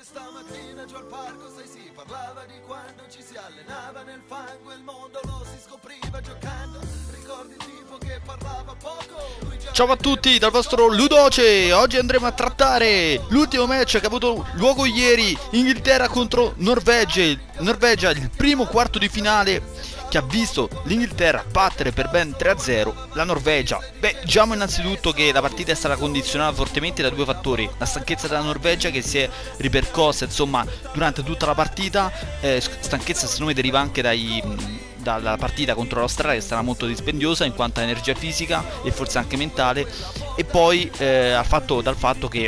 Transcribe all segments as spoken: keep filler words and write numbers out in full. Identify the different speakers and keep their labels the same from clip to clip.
Speaker 1: questa mattina giù al parco, sai si parlava di quando ci si allenava nel fango e il mondo lo si scopriva giocando. Ricordi il tipo che parlava poco? Lui già
Speaker 2: Ciao a tutti dal vostro Ludoce. Oggi andremo a trattare l'ultimo match che ha avuto luogo ieri, Inghilterra contro Norvegia. Norvegia, il primo quarto di finale che ha visto l'Inghilterra battere per ben tre a zero la Norvegia. Beh, diciamo innanzitutto che la partita è stata condizionata fortemente da due fattori: la stanchezza della Norvegia, che si è ripercossa insomma durante tutta la partita, eh, stanchezza secondo me deriva anche dai dalla partita contro l'Australia, che è stata molto dispendiosa in quanto a energia fisica e forse anche mentale, e poi eh, al fatto, dal fatto che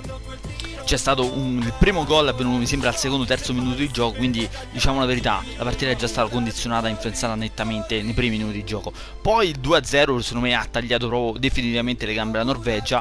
Speaker 2: c'è stato un, il primo gol avvenuto mi sembra al secondo terzo minuto di gioco, quindi diciamo la verità, la partita è già stata condizionata e influenzata nettamente nei primi minuti di gioco. Poi il due a zero secondo me ha tagliato proprio definitivamente le gambe alla Norvegia,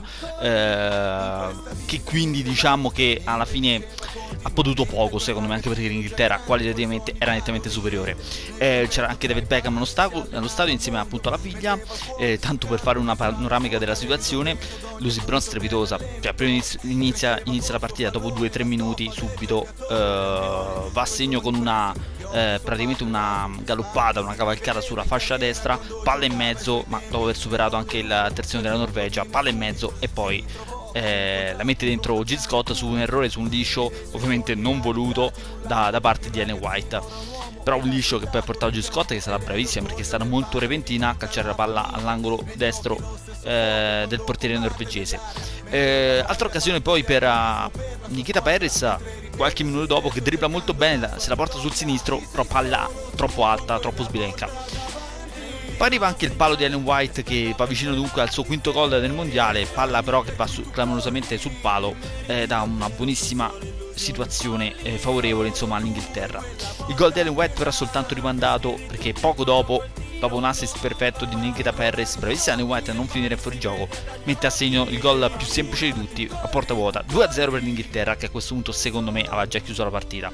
Speaker 2: eh, che quindi diciamo che alla fine ha potuto poco secondo me, anche perché l'Inghilterra qualitativamente era nettamente superiore. Eh, c'era anche David Beckham allo stadio, allo stadio insieme appunto alla figlia, eh, tanto per fare una panoramica della situazione. Lucy Bronze strepitosa, cioè prima inizia, inizia, inizia la partita dopo due tre minuti subito, eh, va a segno con una eh, praticamente una galoppata, una cavalcata sulla fascia destra, palla in mezzo, ma dopo aver superato anche il terzino della Norvegia, palla in mezzo e poi Eh, la mette dentro Jill Scott su un errore, su un liscio ovviamente non voluto da, da parte di Ellen White, però un liscio che poi ha portato Jill Scott, che sarà bravissima perché è stata molto repentina a calciare la palla all'angolo destro eh, del portiere norvegese. Eh, altra occasione poi per uh, Nikita Parris qualche minuto dopo, che dribbla molto bene, se la porta sul sinistro, però palla troppo alta, troppo sbilenca. Poi arriva anche il palo di Ellen White, che va vicino dunque al suo quinto gol nel mondiale, palla però che va su, clamorosamente sul palo, eh, da una buonissima situazione eh, favorevole insomma all'Inghilterra. Il gol di Ellen White però è soltanto rimandato perché poco dopo, dopo un assist perfetto di Nikita Parris, bravissima Ellen White a non finire fuori gioco, mette a segno il gol più semplice di tutti a porta vuota, due a zero per l'Inghilterra, che a questo punto secondo me aveva già chiuso la partita.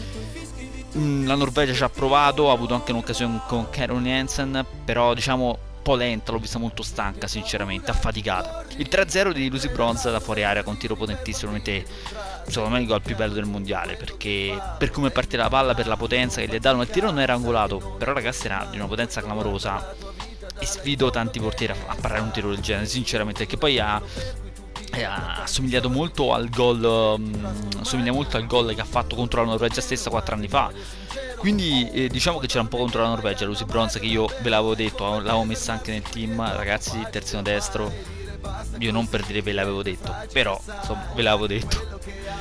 Speaker 2: La Norvegia ci ha provato, ha avuto anche un'occasione con Karen Jensen, però diciamo un po' lenta, l'ho vista molto stanca sinceramente, affaticata. Il tre a zero di Lucy Bronze da fuori area con tiro potentissimo, veramente secondo me il gol più bello del mondiale, perché per come parte la palla, per la potenza che gli ha dato, il tiro non era angolato, però ragazzi era di una potenza clamorosa e sfido tanti portieri a parare un tiro del genere sinceramente, perché poi ha ha assomigliato molto al gol um, assomiglia molto al gol che ha fatto contro la Norvegia stessa quattro anni fa, quindi eh, diciamo che c'era un po' contro la Norvegia Lucy Bronze, che io ve l'avevo detto, l'avevo messa anche nel team, ragazzi, terzino destro, io non per dire ve l'avevo detto, però insomma ve l'avevo detto.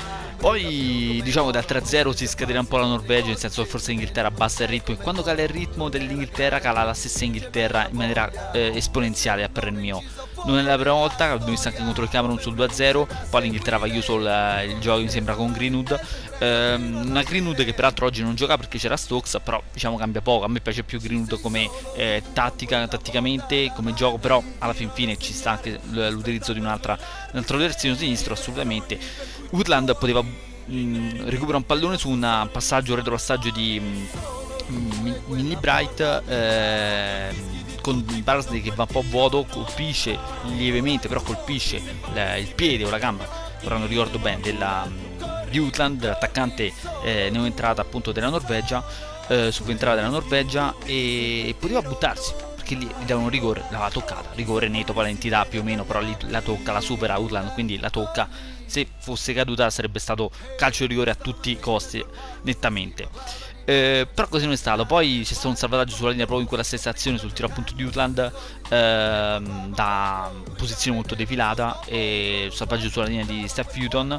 Speaker 2: Poi diciamo dal tre a zero si scatena un po' la Norvegia, nel senso che forse l'Inghilterra abbassa il ritmo, e quando cala il ritmo dell'Inghilterra cala la stessa Inghilterra in maniera eh, esponenziale a parer mio. Non è la prima volta, l'abbiamo visto anche contro il Camerun sul due a zero, poi l'Inghilterra va chiuso il, il gioco mi sembra con Greenwood, ehm, una Greenwood che peraltro oggi non gioca perché c'era Stokes, però diciamo cambia poco, a me piace più Greenwood come eh, tattica, tatticamente, come gioco, però alla fin fine ci sta anche l'utilizzo di un'altra, un altro terzino sinistro assolutamente. Woodland poteva mh, recuperare un pallone su un passaggio, retropassaggio di mh, Millie Bright, eh, con Barnsley che va un po' vuoto, colpisce lievemente, però colpisce il, il piede o la gamba, ora non ricordo bene, della, di Woodland, dell'attaccante eh, neoentrata appunto della Norvegia, eh, subentrata della Norvegia, e poteva buttarsi perché lì gli davano un rigore, l'aveva toccata, rigore netto, poi l'entità più o meno, però lì la tocca, la supera Woodland, quindi la tocca. Se fosse caduta sarebbe stato calcio di rigore a tutti i costi, nettamente. Eh, però così non è stato. Poi c'è stato un salvataggio sulla linea proprio in quella stessa azione, sul tiro appunto di Utland, ehm, da posizione molto defilata, e salvataggio sulla linea di Steph Houghton.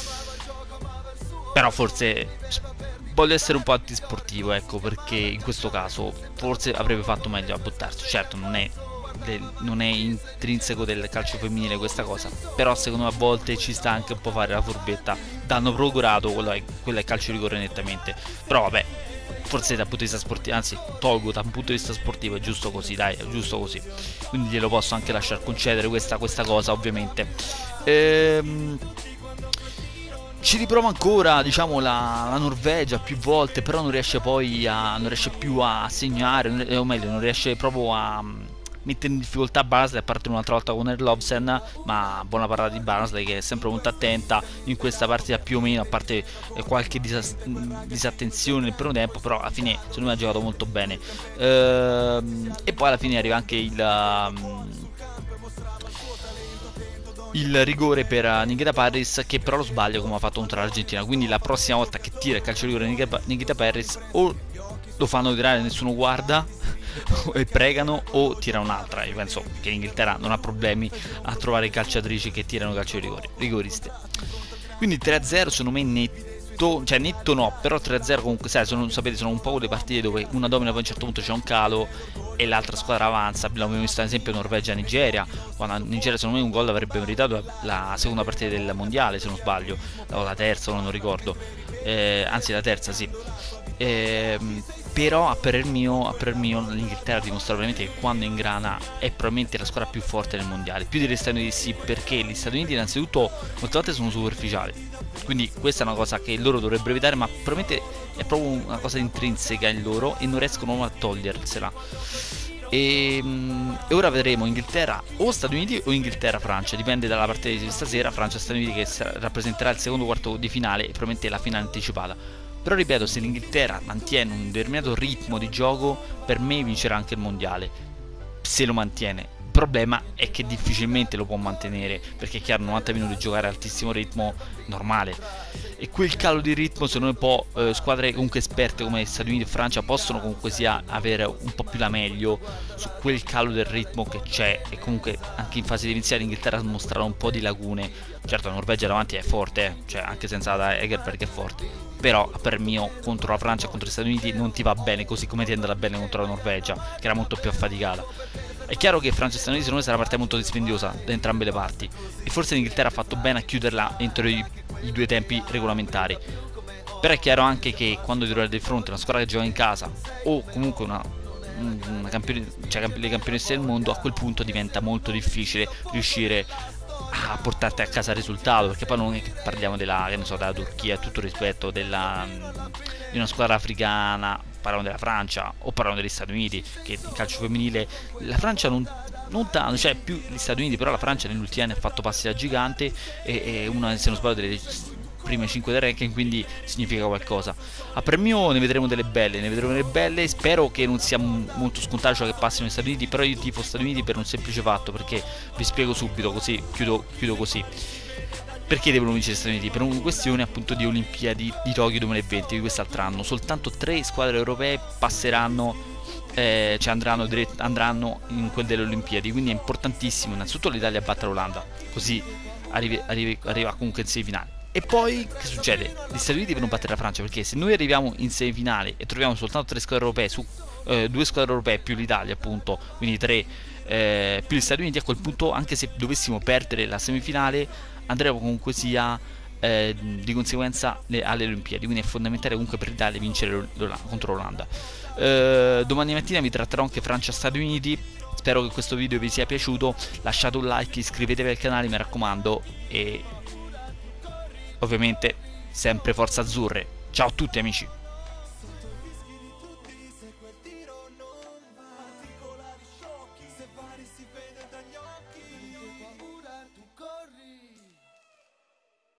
Speaker 2: Però forse voglio essere un po' antisportivo, ecco, perché in questo caso forse avrebbe fatto meglio a buttarsi. Certo non è non è intrinseco del calcio femminile questa cosa, però secondo me a volte ci sta anche un po' fare la furbetta. Danno procurato, quello è, quello è calcio di rigore nettamente, però vabbè, forse dal punto di vista sportivo, anzi tolgo dal punto di vista sportivo, è giusto così, dai, è giusto così, quindi glielo posso anche lasciar concedere questa, questa cosa ovviamente. ehm Ci riprova ancora, diciamo, la, la Norvegia più volte, però non riesce poi a, non riesce più a segnare, o meglio, non riesce proprio a, mettere in difficoltà Barnsley, a parte un'altra volta con Erlovsen, ma buona parata di Barnsley che è sempre molto attenta in questa partita più o meno, a parte eh, qualche disas- disattenzione nel primo tempo, però alla fine secondo me ha giocato molto bene. Ehm, e poi alla fine arriva anche il... Um, il rigore per Nikita Parris, che però lo sbaglia come ha fatto contro l'Argentina, quindi la prossima volta che tira il calcio di rigore Nikita Parris o lo fanno tirare e nessuno guarda e pregano, o tira un'altra. Io penso che l'Inghilterra non ha problemi a trovare calciatrici che tirano calcio di rigore, rigoriste. Quindi tre a zero secondo me netto, cioè netto no, però tre a zero comunque, sai, sono, sapete, sono un po' le partite dove una domina, poi a un certo punto c'è un calo e l'altra squadra avanza. Abbiamo visto ad esempio Norvegia-Nigeria, quando Nigeria secondo me un gol avrebbe meritato la seconda partita del mondiale, se non sbaglio, o la terza, non ricordo, eh, anzi la terza, sì. Eh, però a parer mio, a parer mio l'Inghilterra dimostra veramente che quando ingrana è probabilmente la squadra più forte del mondiale, più degli Stati Uniti, sì, perché gli Stati Uniti innanzitutto molte volte sono superficiali, quindi questa è una cosa che loro dovrebbero evitare, ma probabilmente è proprio una cosa intrinseca in loro e non riescono a togliersela. E, e ora vedremo Inghilterra o Stati Uniti o Inghilterra-Francia, dipende dalla partita di stasera. Francia-Stati Uniti che rappresenterà il secondo quarto di finale e probabilmente la finale anticipata. Però ripeto, se l'Inghilterra mantiene un determinato ritmo di gioco, per me vincerà anche il mondiale, se lo mantiene. Il problema è che difficilmente lo può mantenere, perché è chiaro, novanta minuti di giocare a altissimo ritmo normale, e quel calo di ritmo secondo me può, eh, squadre comunque esperte come Stati Uniti e Francia possono comunque sia avere un po' più la meglio su quel calo del ritmo che c'è. E comunque anche in fase difensiva l'Inghilterra mostrerà un po' di lagune. Certo, la Norvegia davanti è forte, eh? Cioè anche senza da Egerberg è forte, però per mio contro la Francia e contro gli Stati Uniti non ti va bene così come ti andrà bene contro la Norvegia, che era molto più affaticata. È chiaro che Francia e Stati Uniti secondo me sarà una partita molto dispendiosa da entrambe le parti, e forse l'Inghilterra ha fatto bene a chiuderla entro i, i due tempi regolamentari. Però è chiaro anche che quando ti trovi di fronte a una squadra che gioca in casa o comunque una, una campione, cioè le campionesse del mondo, a quel punto diventa molto difficile riuscire a portarti a casa il risultato, perché poi non è che parliamo della, che ne so, della Turchia, tutto rispetto, della, di una squadra africana, parliamo della Francia o parliamo degli Stati Uniti, che in calcio femminile la Francia non, non tanto, cioè più gli Stati Uniti, però la Francia negli ultimi anni ha fatto passi da gigante e, e una, se non sbaglio, delle prime cinque del ranking, quindi significa qualcosa. A premio ne vedremo delle belle, ne vedremo delle belle, spero che non sia molto scontato, cioè che passino gli Stati Uniti, però io tifo Stati Uniti per un semplice fatto, perché vi spiego subito, così chiudo, chiudo così. Perché devono vincere gli Stati Uniti? Per una questione appunto di Olimpiadi di Tokyo duemilaventi, di quest'altro anno. Soltanto tre squadre europee passeranno, eh, cioè andranno, dirett- andranno in quelle delle Olimpiadi, quindi è importantissimo innanzitutto l'Italia a battere l'Olanda, così arrivi, arrivi, arriva comunque in semifinale. E poi che succede? Gli Stati Uniti devono battere la Francia, perché se noi arriviamo in semifinale e troviamo soltanto tre squadre europee su eh, due squadre europee più l'Italia, appunto, quindi tre eh, più gli Stati Uniti, a quel punto anche se dovessimo perdere la semifinale andremo comunque sia eh, di conseguenza le, alle Olimpiadi, quindi è fondamentale comunque per l'Italia vincere contro l'Olanda. Eh, domani mattina vi tratterò anche Francia-Stati Uniti. Spero che questo video vi sia piaciuto, lasciate un like, iscrivetevi al canale, mi raccomando, e ovviamente sempre forza azzurre. Ciao a tutti amici.